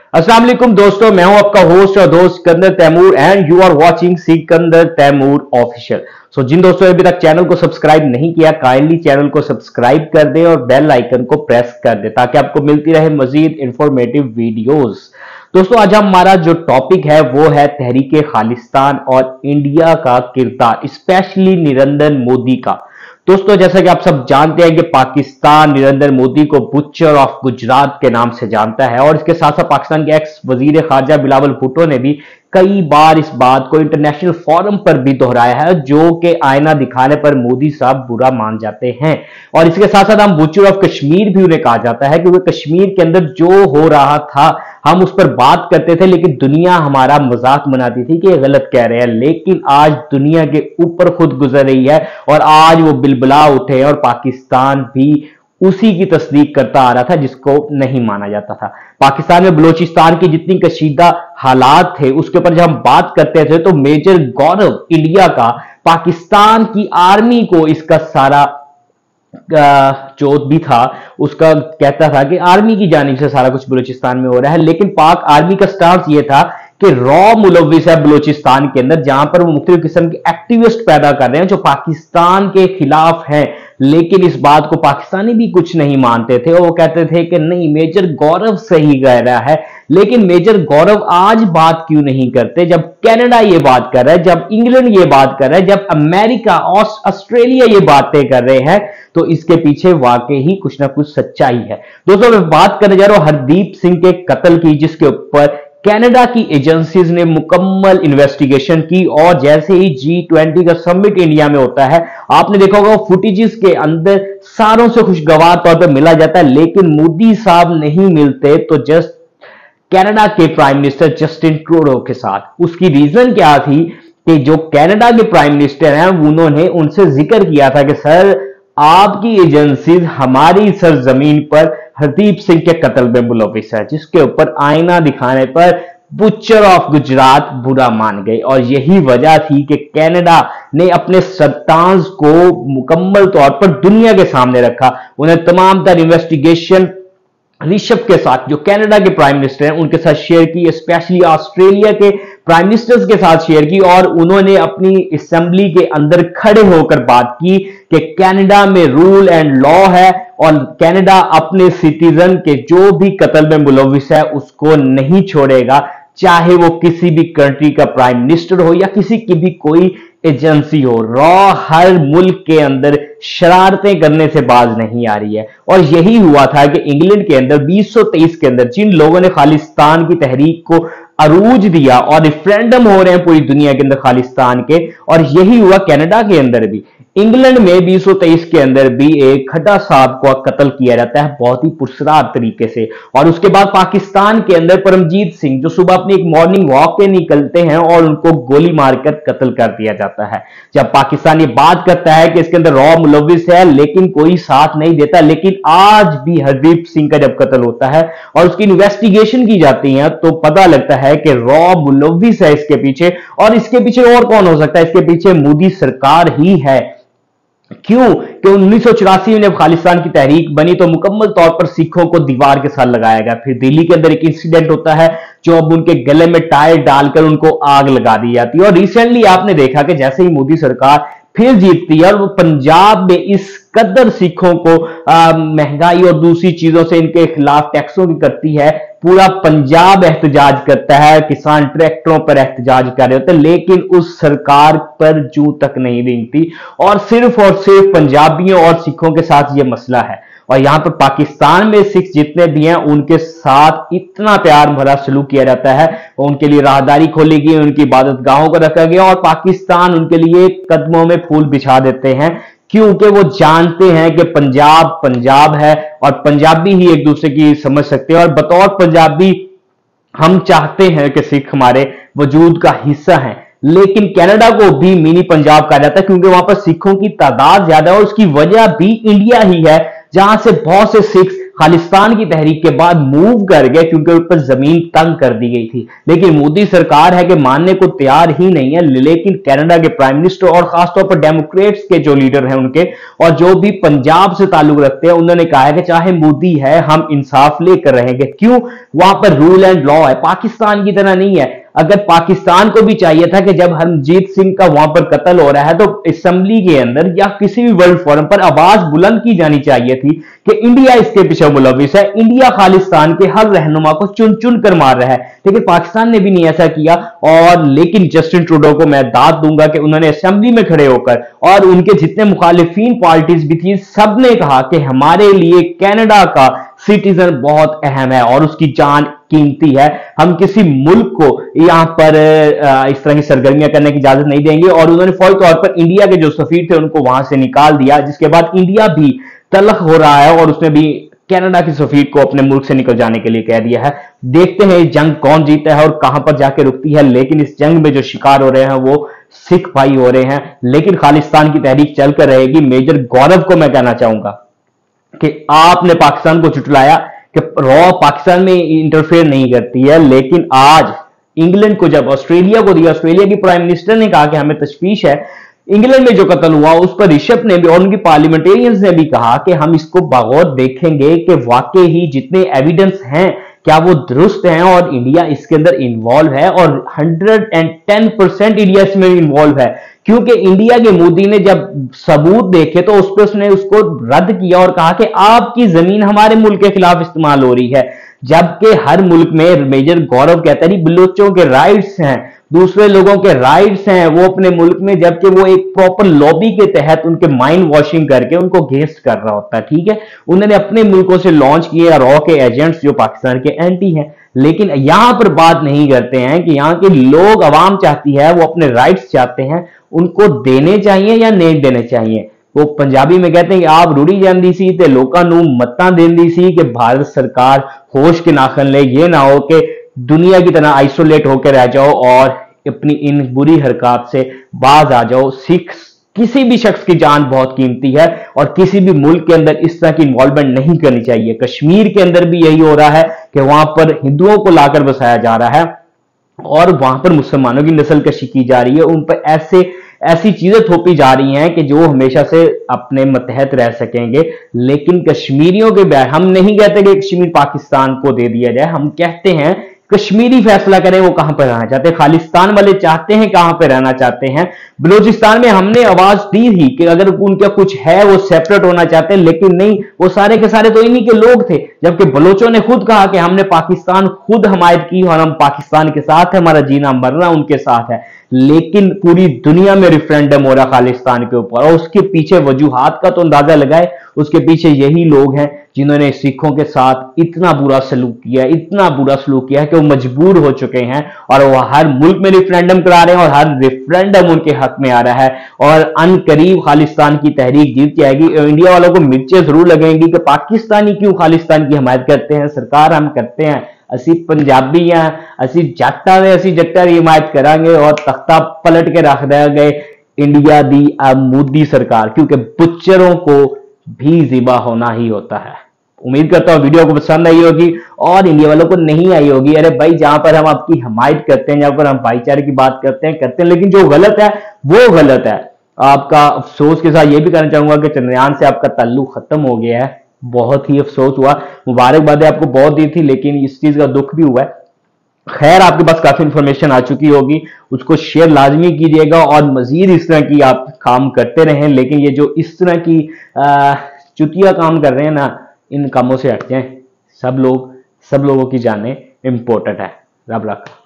अस्सलाम वालेकुम दोस्तों, मैं हूं आपका होस्ट और दोस्त Sikandar Taimur and you are watching Sikandar Taimur official. जिन दोस्तों ने अभी तक चैनल को सब्सक्राइब नहीं किया, काइंडली चैनल को सब्सक्राइब कर दें और बेल आइकन को प्रेस कर दें ताकि आपको मिलती रहे मजीद इंफॉर्मेटिव वीडियोस। दोस्तों, आज हमारा जो टॉपिक है वो है तहरीके खालिस्तान और इंडिया का किरदार, स्पेशली नरेंद्र मोदी का। दोस्तों, जैसा कि आप सब जानते हैं कि पाकिस्तान नरेंद्र मोदी को बुचर ऑफ गुजरात के नाम से जानता है और इसके साथ साथ पाकिस्तान के एक्स वजीर खारजा बिलावल भुट्टो ने भी कई बार इस बात को इंटरनेशनल फोरम पर भी दोहराया है, जो कि आईना दिखाने पर मोदी साहब बुरा मान जाते हैं। और इसके साथ साथ हम बुचर ऑफ कश्मीर भी उन्हें कहा जाता है क्योंकि कश्मीर के अंदर जो हो रहा था हम उस पर बात करते थे, लेकिन दुनिया हमारा मजाक बनाती थी कि ये गलत कह रहे हैं। लेकिन आज दुनिया के ऊपर खुद गुजर रही है और आज वो बिलबिला उठे और पाकिस्तान भी उसी की तस्दीक करता आ रहा था जिसको नहीं माना जाता था। पाकिस्तान में बलोचिस्तान की जितनी कशीदा हालात थे उसके ऊपर जब हम बात करते थे तो मेजर गौरव इंडिया का पाकिस्तान की आर्मी को इसका सारा जो भी था उसका कहता था कि आर्मी की जानिब से सारा कुछ बलूचिस्तान में हो रहा है। लेकिन पाक आर्मी का स्टांस ये था कि रॉ मुलविस है बलूचिस्तान के अंदर, जहां पर वो मुख्तलिफ किस्म के एक्टिविस्ट पैदा कर रहे हैं जो पाकिस्तान के खिलाफ हैं। लेकिन इस बात को पाकिस्तानी भी कुछ नहीं मानते थे और वो कहते थे कि नहीं, मेजर गौरव सही कह रहा है। लेकिन मेजर गौरव आज बात क्यों नहीं करते जब कनाडा ये बात कर रहा है, जब इंग्लैंड ये बात कर रहा है, जब अमेरिका और ऑस्ट्रेलिया ये बातें कर रहे हैं? तो इसके पीछे वाकई ही कुछ ना कुछ सच्चाई है। दोस्तों, मैं बात करने जा रहा हूं हरदीप सिंह के कत्ल की, जिसके ऊपर कनाडा की एजेंसीज ने मुकम्मल इन्वेस्टिगेशन की। और जैसे ही G20 का समिट इंडिया में होता है, आपने देखा होगा फुटेजेस के अंदर सारों से खुशगवार तौर पर मिला जाता है, लेकिन मोदी साहब नहीं मिलते तो जस्ट कनाडा के प्राइम मिनिस्टर जस्टिन ट्रूडो के साथ। उसकी रीजन क्या थी कि जो कनाडा के प्राइम मिनिस्टर हैं उन्होंने उनसे जिक्र किया था कि सर, आपकी एजेंसीज हमारी सरजमीन पर हरदीप सिंह के कत्ल में मुलविस है, जिसके ऊपर आईना दिखाने पर बुचर ऑफ गुजरात बुरा मान गए। और यही वजह थी कि कनाडा ने अपने सत्तांश को मुकम्मल तौर पर दुनिया के सामने रखा। उन्हें तमाम तर इन्वेस्टिगेशन ऋषभ के साथ, जो कनाडा के प्राइम मिनिस्टर हैं, उनके साथ शेयर की, स्पेशली ऑस्ट्रेलिया के प्राइम मिनिस्टर्स के साथ शेयर की। और उन्होंने अपनी असेंबली के अंदर खड़े होकर बात की कि कनाडा में रूल एंड लॉ है और कनाडा अपने सिटीजन के जो भी कत्ल में मुलविस है उसको नहीं छोड़ेगा, चाहे वो किसी भी कंट्री का प्राइम मिनिस्टर हो या किसी की भी कोई एजेंसी हो। रॉ हर मुल्क के अंदर शरारतें करने से बाज नहीं आ रही है। और यही हुआ था कि इंग्लैंड के अंदर 2023 के अंदर जिन लोगों ने खालिस्तान की तहरीक को अरूज दिया और रेफरेंडम हो रहे हैं पूरी दुनिया के अंदर खालिस्तान के, और यही हुआ कनाडा के अंदर भी। इंग्लैंड में 2023 के अंदर भी एक खट्टा साहब को कत्ल किया जाता है बहुत ही पुरस्कार तरीके से। और उसके बाद पाकिस्तान के अंदर परमजीत सिंह, जो सुबह अपनी एक मॉर्निंग वॉक पे निकलते हैं और उनको गोली मारकर कत्ल कर दिया जाता है। जब पाकिस्तान ये बात करता है कि इसके अंदर रॉ मुलविस है लेकिन कोई साथ नहीं देता, लेकिन आज भी हरदीप सिंह का जब कत्ल होता है और उसकी इन्वेस्टिगेशन की जाती है तो पता लगता है कि रॉ मुलविस है इसके पीछे। और इसके पीछे और कौन हो सकता है? इसके पीछे मोदी सरकार ही है। क्यों? कि 1984 में जब खालिस्तान की तहरीक बनी तो मुकम्मल तौर पर सिखों को दीवार के साथ लगाया गया। फिर दिल्ली के अंदर एक इंसिडेंट होता है जो अब उनके गले में टायर डालकर उनको आग लगा दी जाती है। और रिसेंटली आपने देखा कि जैसे ही मोदी सरकार फिर जीतती है और वो पंजाब में इस कदर सिखों को महंगाई और दूसरी चीजों से इनके खिलाफ टैक्सों की करती है, पूरा पंजाब एहतजाज करता है, किसान ट्रैक्टरों पर एहतजाज कर रहे होते हैं, लेकिन उस सरकार पर जू तक नहीं रेंगती। और सिर्फ पंजाबियों और सिखों के साथ ये मसला है। और यहां पर पाकिस्तान में सिख जितने भी हैं उनके साथ इतना प्यार भरा सलूक किया जाता है, उनके लिए राहदारी खोली गई, उनकी इबादत गाहों को रखा गया और पाकिस्तान उनके लिए कदमों में फूल बिछा देते हैं, क्योंकि वो जानते हैं कि पंजाब पंजाब है और पंजाबी ही एक दूसरे की समझ सकते हैं। और बतौर पंजाबी हम चाहते हैं कि सिख हमारे वजूद का हिस्सा है। लेकिन कनाडा को भी मिनी पंजाब कहा जाता है क्योंकि वहां पर सिखों की तादाद ज्यादा है और उसकी वजह भी इंडिया ही है, जहां से बहुत से सिख खालिस्तान की तहरीक के बाद मूव कर गए क्योंकि ऊपर जमीन तंग कर दी गई थी। लेकिन मोदी सरकार है कि मानने को तैयार ही नहीं है। लेकिन कनाडा के प्राइम मिनिस्टर और खासतौर पर डेमोक्रेट्स के जो लीडर हैं उनके, और जो भी पंजाब से ताल्लुक रखते हैं, उन्होंने कहा है कि चाहे मोदी है हम इंसाफ लेकर रहेंगे। क्यों? वहां पर रूल एंड लॉ है, पाकिस्तान की तरह नहीं है। अगर पाकिस्तान को भी चाहिए था कि जब हरमजीत सिंह का वहां पर कत्ल हो रहा है तो असेंबली के अंदर या किसी भी वर्ल्ड फोरम पर आवाज बुलंद की जानी चाहिए थी कि इंडिया इसके पीछे मुलविस है, इंडिया खालिस्तान के हर रहनुमा को चुन चुन कर मार रहा है। लेकिन पाकिस्तान ने भी नहीं ऐसा किया। और लेकिन जस्टिन ट्रूडो को मैं दाद दूंगा कि उन्होंने असेंबली में खड़े होकर, और उनके जितने मुखालिफिन पार्टीज भी थी, सबने कहा कि हमारे लिए कनाडा का सिटीजन बहुत अहम है और उसकी जान कीमती है। हम किसी मुल्क को यहां पर इस तरह की सरगर्मियां करने की इजाजत नहीं देंगे। और उन्होंने फौरी तौर पर इंडिया के जो सफीर थे उनको वहां से निकाल दिया, जिसके बाद इंडिया भी तलख हो रहा है और उसने भी कनाडा के सफीर को अपने मुल्क से निकल जाने के लिए कह दिया है। देखते हैं इस जंग कौन जीता है और कहां पर जाके रुकती है। लेकिन इस जंग में जो शिकार हो रहे हैं वो सिख भाई हो रहे हैं। लेकिन खालिस्तान की तहरीक चलकर रहेगी। मेजर गौरव को मैं कहना चाहूंगा कि आपने पाकिस्तान को झुठलाया कि रॉ पाकिस्तान में इंटरफेयर नहीं करती है। लेकिन आज इंग्लैंड को जब ऑस्ट्रेलिया को दिया, ऑस्ट्रेलिया की प्राइम मिनिस्टर ने कहा कि हमें तशवीश है इंग्लैंड में जो कत्ल हुआ उस पर ऋषभ ने भी और उनकी पार्लियामेंटेरियंस ने भी कहा कि हम इसको बगौर देखेंगे कि वाकई ही जितने एविडेंस हैं क्या वो दुरुस्त हैं और इंडिया इसके अंदर इन्वॉल्व है। और 110% इंडिया इसमें इन्वॉल्व है, क्योंकि इंडिया के मोदी ने जब सबूत देखे तो उस पर उसने उसको रद्द किया और कहा कि आपकी जमीन हमारे मुल्क के खिलाफ इस्तेमाल हो रही है। जबकि हर मुल्क में मेजर गौरव कहता है बलूचों के राइट्स हैं, दूसरे लोगों के राइट्स हैं वो अपने मुल्क में, जबकि वो एक प्रॉपर लॉबी के तहत उनके माइंड वॉशिंग करके उनको गेस्ट कर रहा होता है। ठीक है, उन्होंने अपने मुल्कों से लॉन्च किए रॉ के एजेंट्स जो पाकिस्तान के एंटी हैं। लेकिन यहां पर बात नहीं करते हैं कि यहां के लोग, आवाम चाहती है, वो अपने राइट्स चाहते हैं, उनको देने चाहिए या नहीं देने चाहिए। वो पंजाबी में कहते हैं कि आप रुड़ी जाती सी ते लोकां नूं मत्तां देंदी सी कि भारत सरकार होश के नाखन ले, ये ना हो कि दुनिया की तरह आइसोलेट होकर रह जाओ और अपनी इन बुरी हरकत से बाज आ जाओ। सिख किसी भी शख्स की जान बहुत कीमती है और किसी भी मुल्क के अंदर इस तरह की इन्वॉल्वमेंट नहीं करनी चाहिए। कश्मीर के अंदर भी यही हो रहा है कि वहां पर हिंदुओं को लाकर बसाया जा रहा है और वहां पर मुसलमानों की नस्ल कशी की जा रही है, उन पर ऐसी चीजें थोपी जा रही हैं कि जो हमेशा से अपने मतहत रह सकेंगे। लेकिन कश्मीरियों के बयान, हम नहीं कहते कि कश्मीर पाकिस्तान को दे दिया जाए, हम कहते हैं कश्मीरी फैसला करें वो कहां पर रहना चाहते हैं। खालिस्तान वाले चाहते हैं कहां पर रहना चाहते हैं। बलूचिस्तान में हमने आवाज दी थी कि अगर उनका कुछ है वो सेपरेट होना चाहते हैं, लेकिन नहीं, वो सारे के सारे तो इन्हीं के लोग थे। जबकि बलोचों ने खुद कहा कि हमने पाकिस्तान खुद हमायत की और हम पाकिस्तान के साथ है, हमारा जीना मरना उनके साथ है। लेकिन पूरी दुनिया में रेफरेंडम हो रहा खालिस्तान के ऊपर और उसके पीछे वजूहात का तो अंदाजा लगाए, उसके पीछे यही लोग हैं जिन्होंने सिखों के साथ इतना बुरा सलूक किया, इतना बुरा सलूक किया है कि वो मजबूर हो चुके हैं और वो हर मुल्क में रेफरेंडम करा रहे हैं और हर रेफरेंडम उनके हक में आ रहा है। और अनकरीब खालिस्तान की तहरीक जीत जाएगी। इंडिया वालों को मिर्चें जरूर लगेंगी कि पाकिस्तानी क्यों खालिस्तान की हमायत करते हैं। सरकार हम करते हैं, असी पंजाबी हैं, असी जट्टा ने असी जट्टा की हिमायत करांगे और तख्ता पलट के रख देंगे इंडिया दी मोदी सरकार, क्योंकि बुच्चरों को भी जिबा होना ही होता है। उम्मीद करता हूं वीडियो को पसंद आई होगी और इंडिया वालों को नहीं आई होगी। अरे भाई, जहां पर हम आपकी हिमायत करते हैं, जहां पर हम भाईचारे की बात करते हैं, लेकिन जो गलत है वो गलत है। आपका अफसोस के साथ ये भी कहना चाहूंगा कि चंद्रयान से आपका ताल्लुक खत्म हो गया है। बहुत ही अफसोस हुआ, मुबारकबाद आपको बहुत दी थी, लेकिन इस चीज का दुख भी हुआ है। खैर, आपके पास काफी इंफॉर्मेशन आ चुकी होगी, उसको शेयर लाजमी कीजिएगा और मजीद इस तरह की आप काम करते रहें। लेकिन ये जो इस तरह की चुतिया काम कर रहे हैं ना, इन कामों से हट जाएं। सब लोगों की जानें इंपॉर्टेंट है। रब रखा।